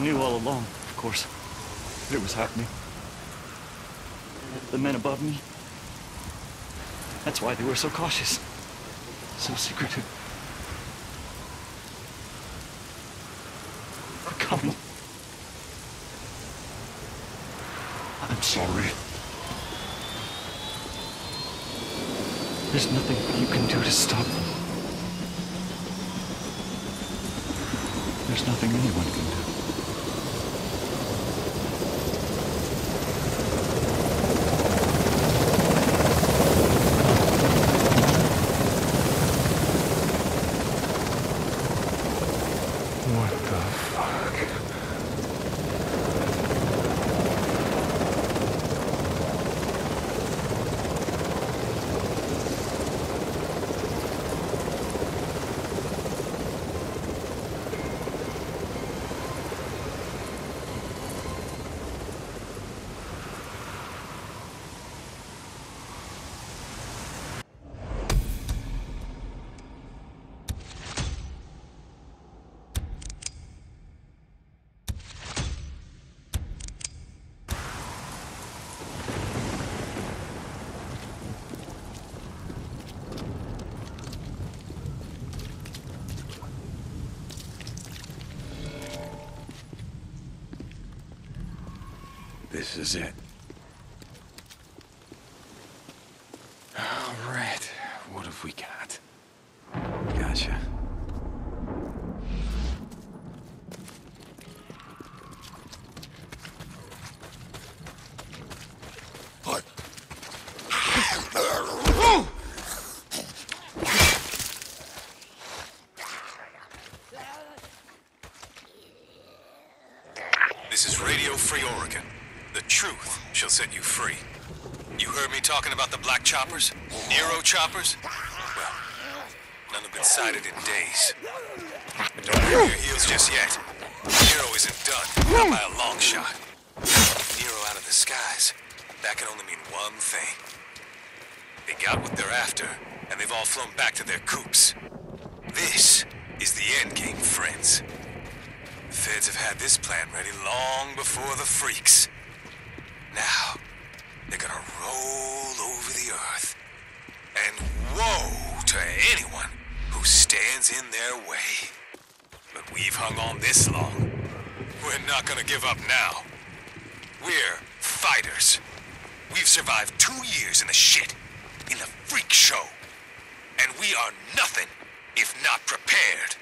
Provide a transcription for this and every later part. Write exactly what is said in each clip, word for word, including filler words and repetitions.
knew all along, of course, that it was happening. The men above me. That's why they were so cautious. So secretive. We're coming. I'm sorry. There's nothing you can do to stop them. There's nothing anyone can do. What the fuck? This is it. All right, what have we got? Gotcha. What? This is Radio Free Oregon. The truth shall set you free. You heard me talking about the black choppers? Nero choppers? Well, none have been sighted in days. But don't grab your heels just yet. Nero isn't done, not by a long shot. Nero out of the skies, that can only mean one thing. They got what they're after, and they've all flown back to their coops. This is the endgame, friends. The feds have had this plan ready long before the freaks. Now, they're gonna roll over the earth. And woe to anyone who stands in their way. But we've hung on this long. We're not gonna give up now. We're fighters. We've survived two years in the shit, in the freak show. And we are nothing if not prepared.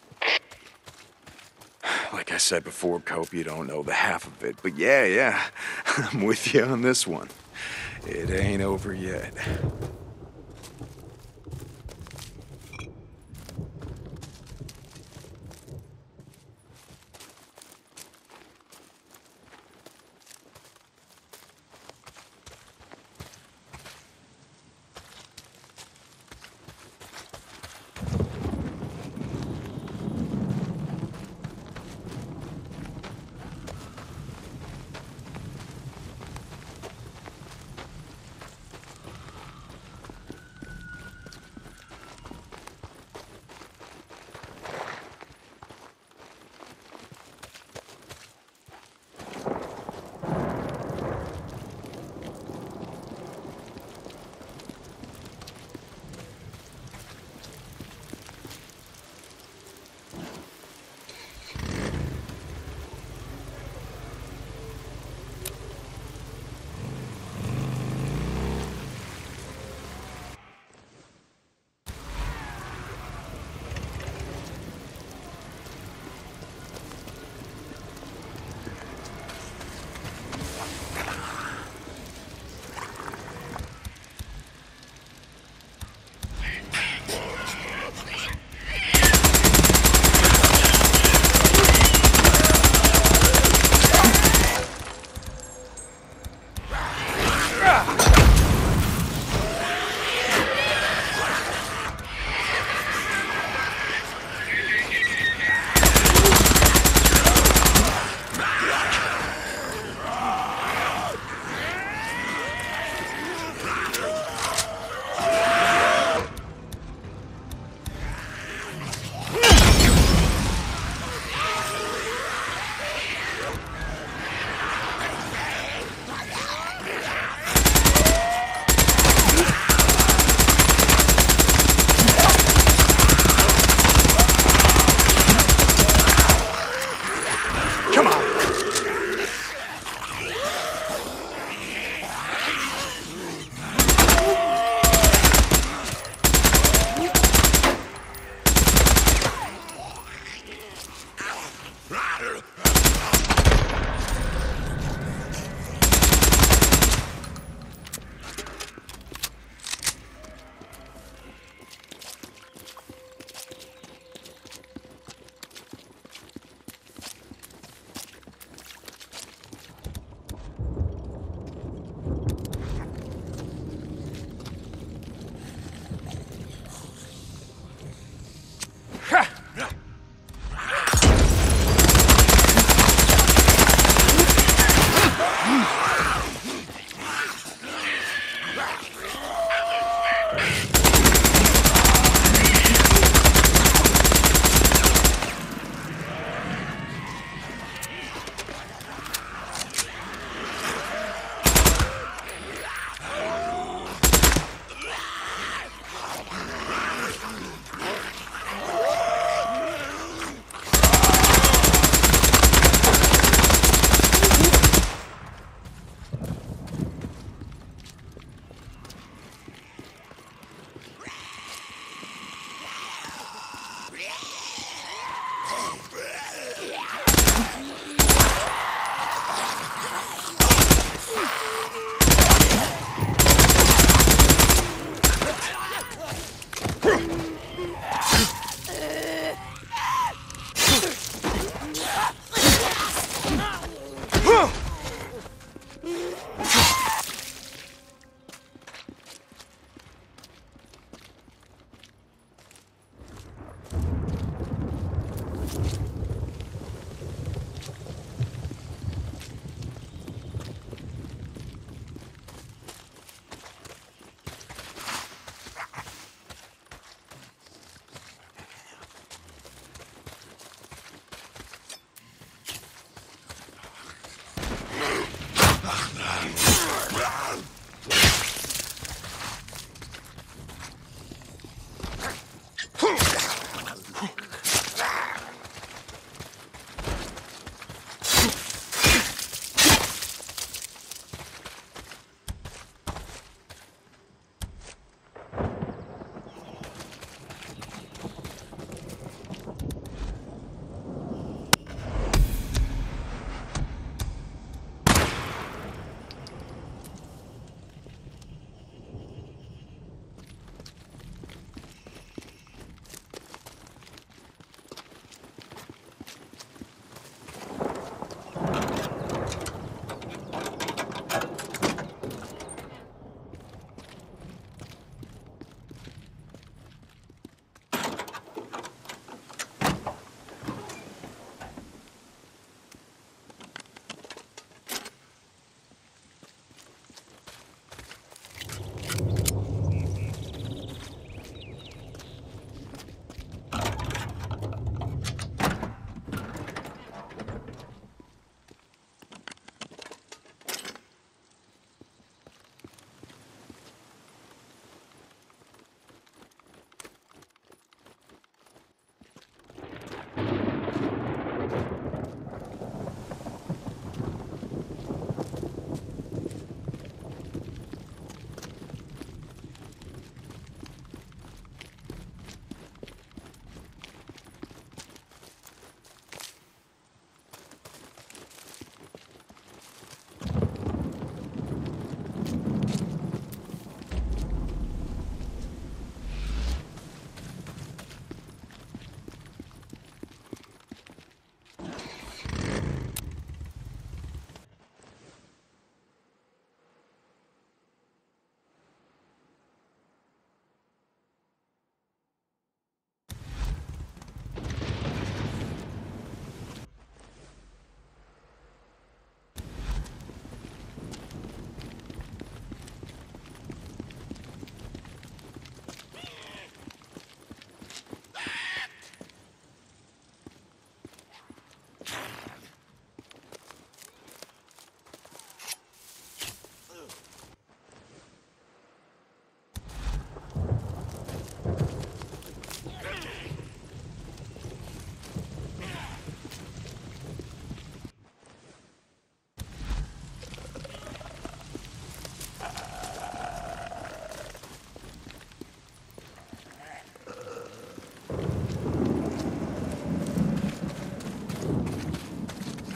Like I said before, Cope, you don't know the half of it. But yeah, yeah, I'm with you on this one. It ain't over yet.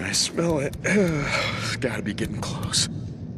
I smell it. It's gotta be getting close.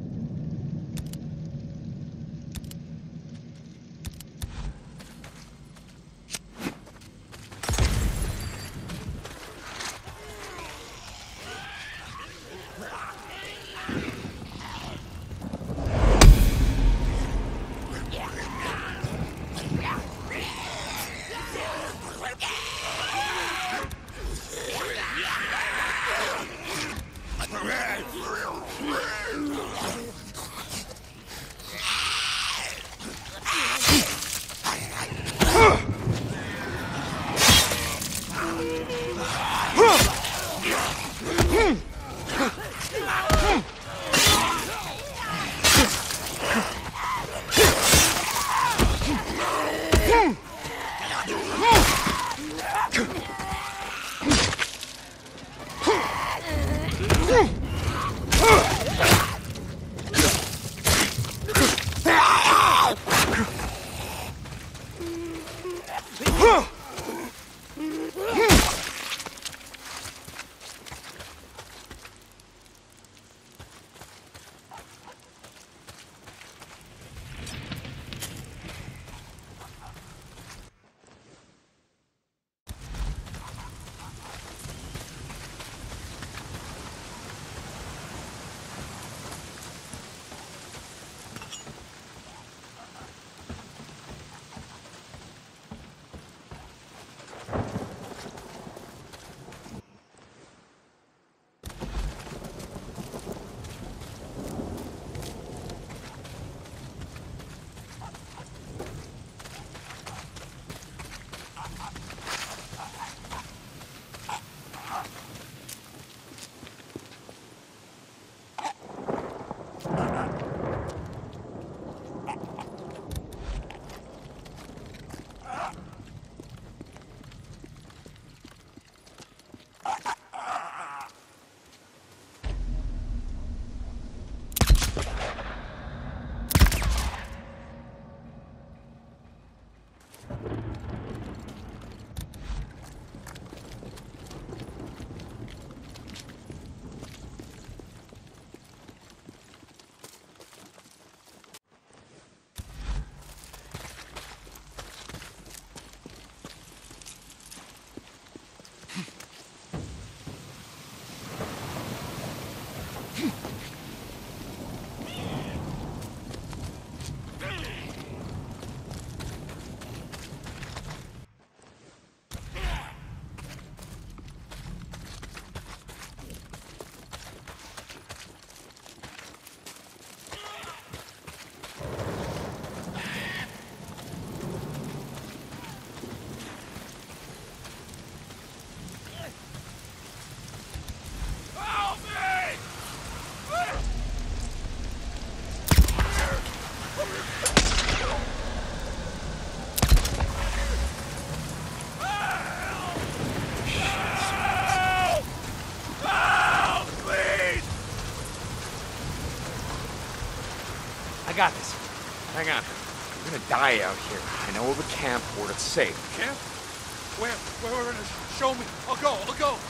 got this. Hang on. We're gonna die out here. I know of a camp where it's safe. Camp? Where? Where? Where? where show me. I'll go. I'll go.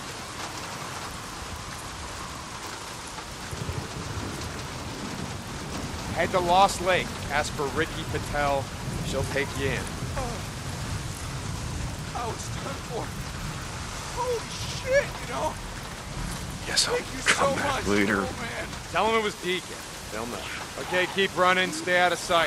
Head to Lost Lake. Ask for Ricky Patel. She'll take you in. Oh. I was done for. Holy shit, you know? Yes, I'll Thank you come so back much. later. Oh, man. Tell them it was Deacon. They'll know. Okay, keep running. Stay out of sight.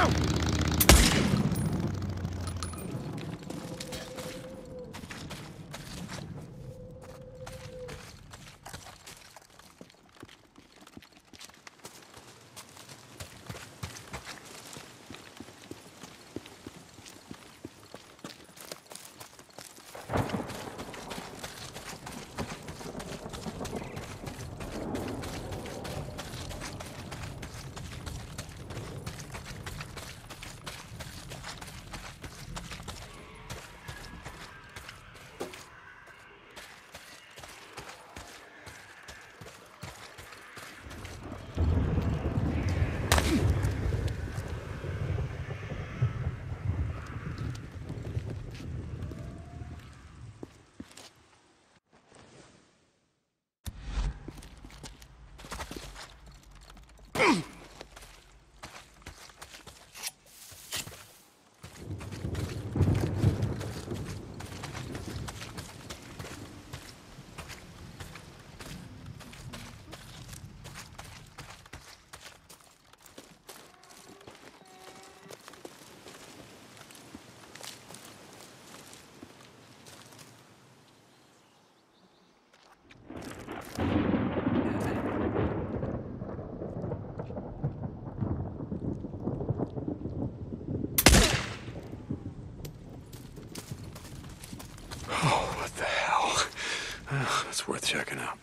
It's worth checking out.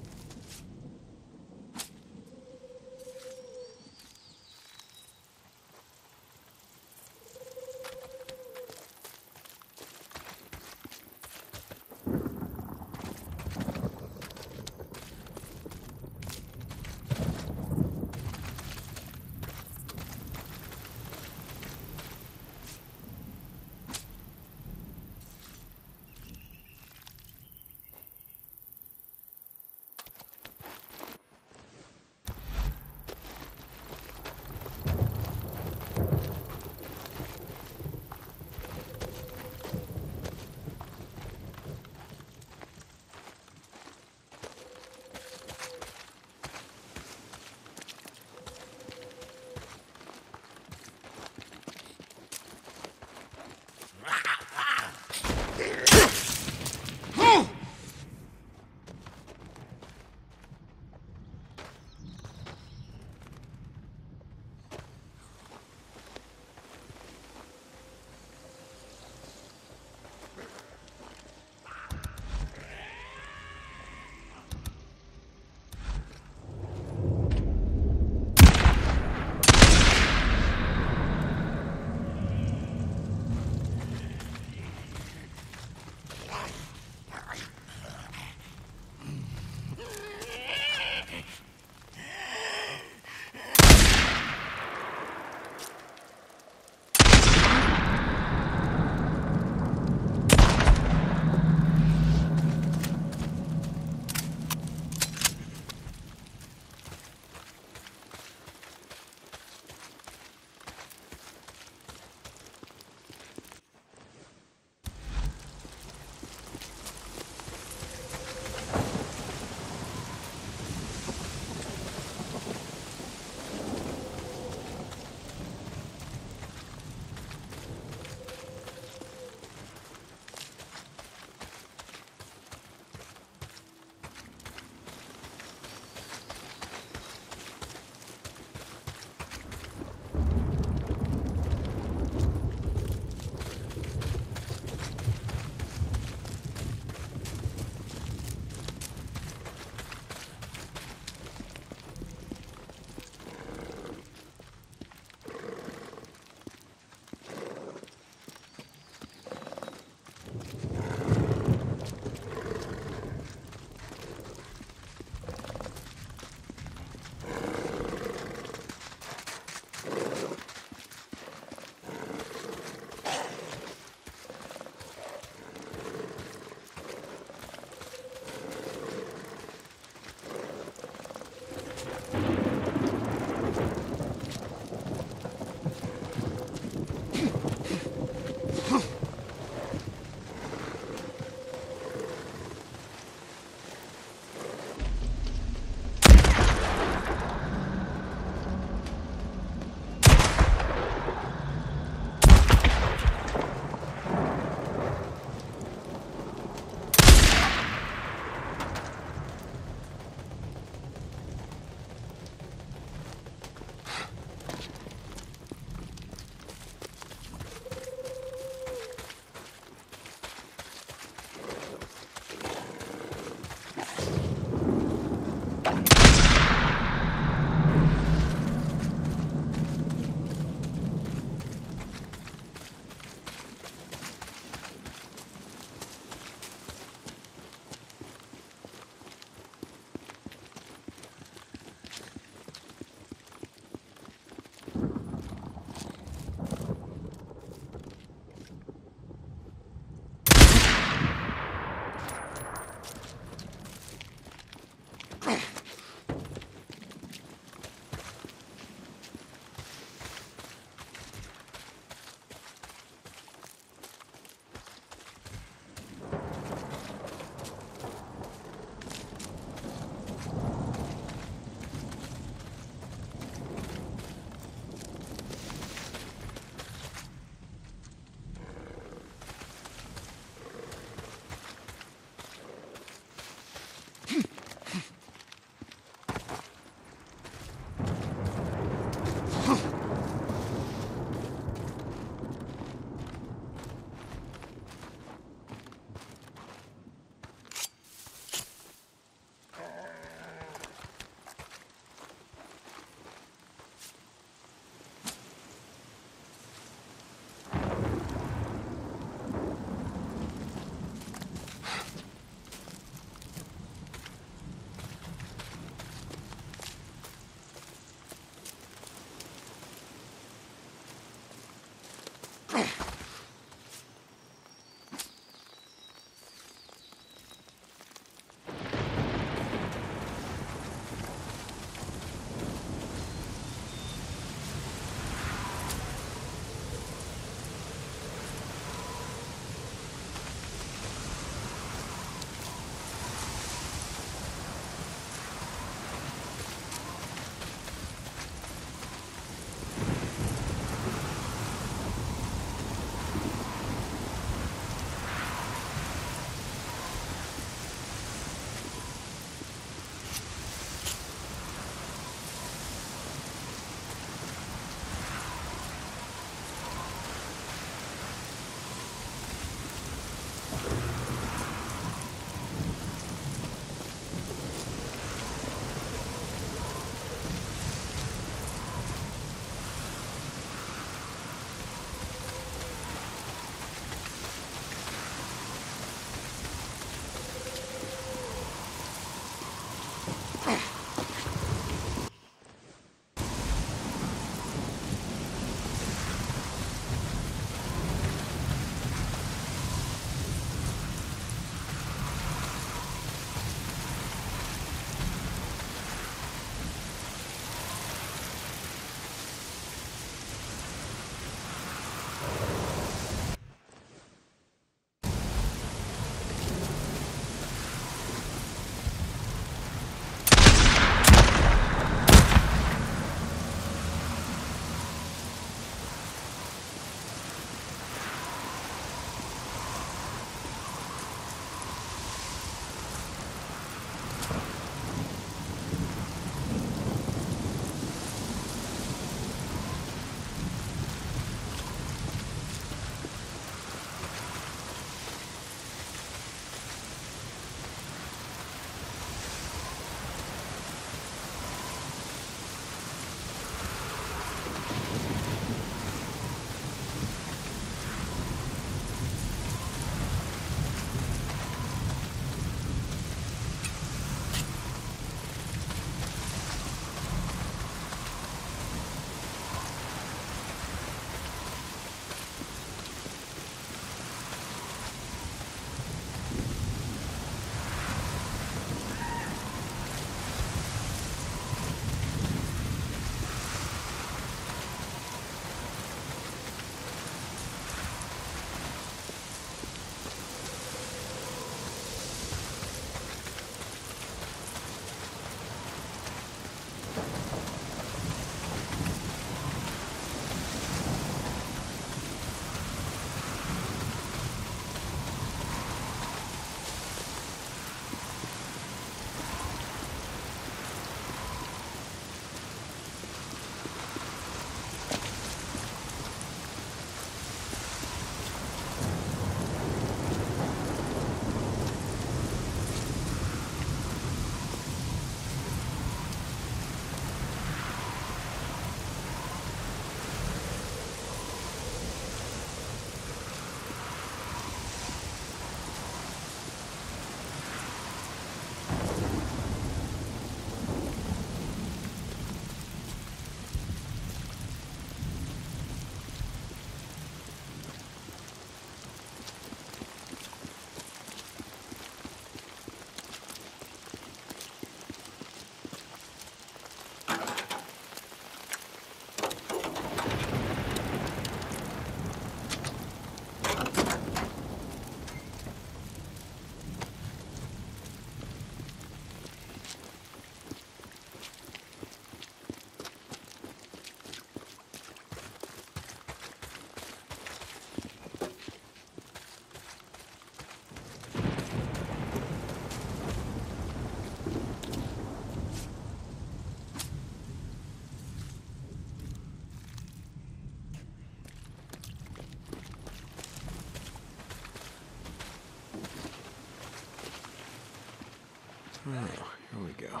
Oh, here we go.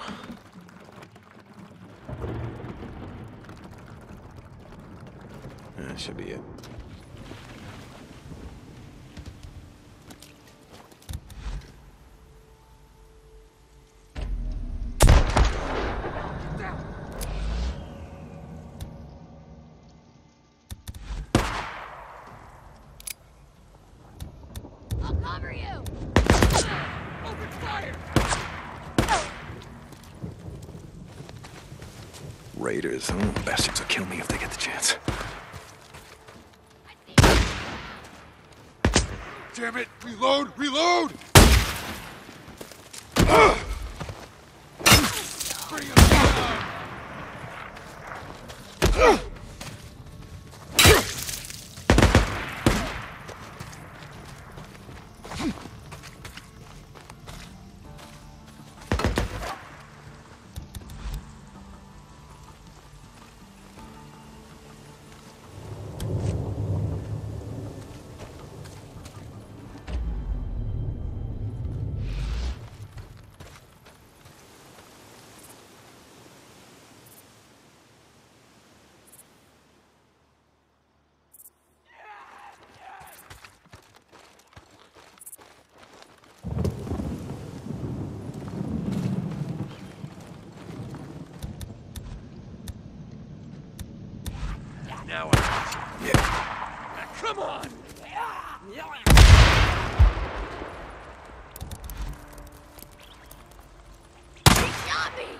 That should be it. I'll cover you! Open fire! Raiders. Oh, bastards will kill me if they get the chance. Damn it! Reload! Reload! Bring him down! Now I Yeah. Now, come on! He shot me!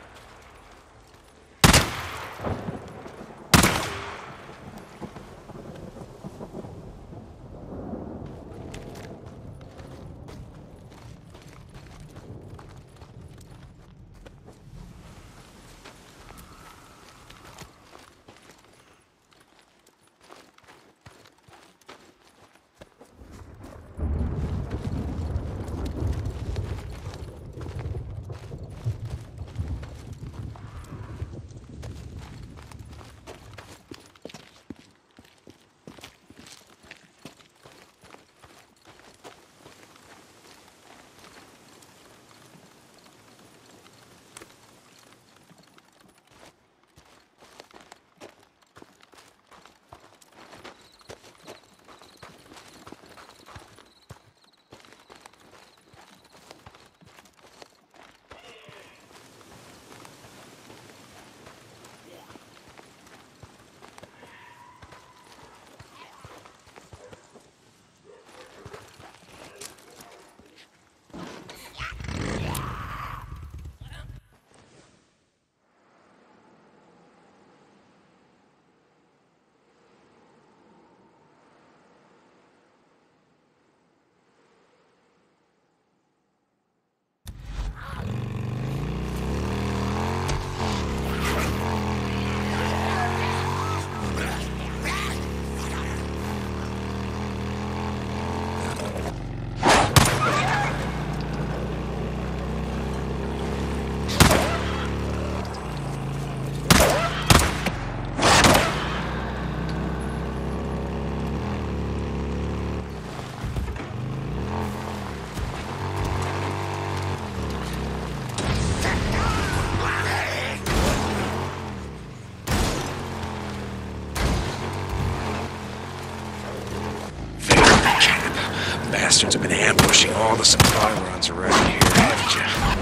Bastards have been ambushing all the supply runs around here, haven't you?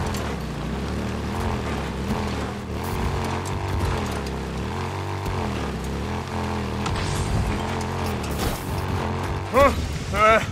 Uh,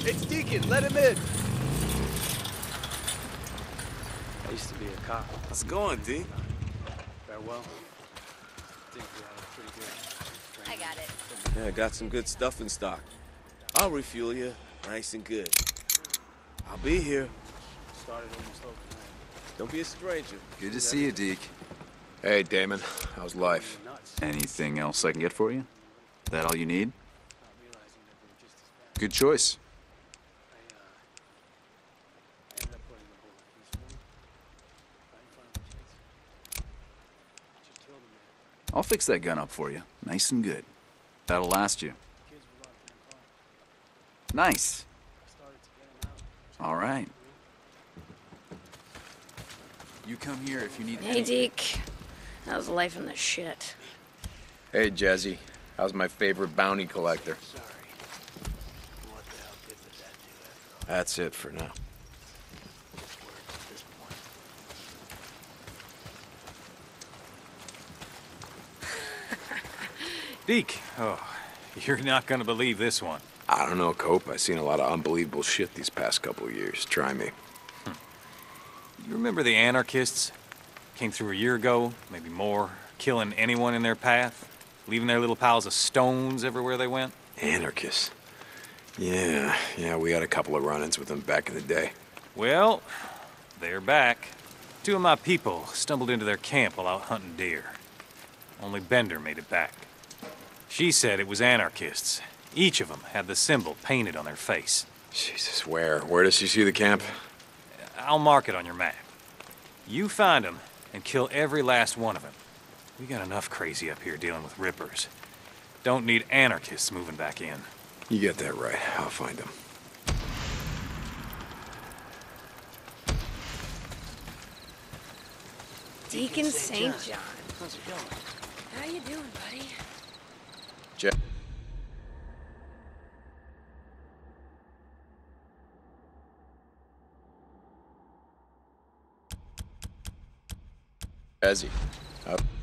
It's Deacon. Let him in. I used to be a cop. How's it going, D? Farewell. I think we had a pretty good I got it. Yeah, I got some good stuff in stock. I'll refuel you, nice and good. I'll be here. started almost overnight. Don't be a stranger. Good to see you, Deke. Hey, Damon. How's life? Nuts. Anything else I can get for you? That all you need? Not realizing that they were just as bad. Good choice. I, uh, I ended up putting the bullet peacefully. Right in front of the kids. Just killed him, man. I'll fix that gun up for you. Nice and good. That'll last you. Kids were locked in the car. Nice. I started to get them out. All right. You come here if you need Hey, Deke. How's life in the shit? Hey, Jesse. How's my favorite bounty collector? Sorry. What the hell good did that do after all? That's it for now. Just words at this point. Deke, oh, you're not gonna believe this one. I don't know, Cope. I've seen a lot of unbelievable shit these past couple of years. Try me. You remember the anarchists? Came through a year ago, maybe more, killing anyone in their path, leaving their little piles of stones everywhere they went? Anarchists. Yeah, yeah, we had a couple of run-ins with them back in the day. Well, they're back. Two of my people stumbled into their camp while out hunting deer. Only Bender made it back. She said it was anarchists. Each of them had the symbol painted on their face. Jesus, where? Where does she see the camp? I'll mark it on your map. You find them and kill every last one of them. We got enough crazy up here dealing with rippers. Don't need anarchists moving back in. You get that right. I'll find them. Deacon Saint John. How's it going? How you doing, buddy? Je- Jesse. Up.